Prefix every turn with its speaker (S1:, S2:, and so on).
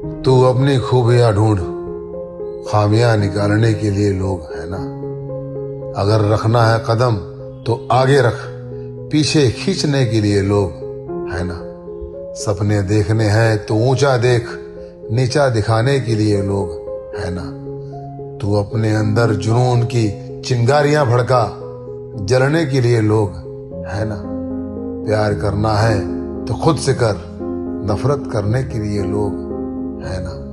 S1: तू अपनी खूबियां ढूंढ, खामियां निकालने के लिए लोग है ना। अगर रखना है कदम तो आगे रख, पीछे खींचने के लिए लोग है ना। सपने देखने हैं तो ऊंचा देख, नीचा दिखाने के लिए लोग है ना। तू अपने अंदर जुनून की चिंगारियां भड़का, जलने के लिए लोग है ना। प्यार करना है तो खुद से कर, नफरत करने के लिए लोग है ना।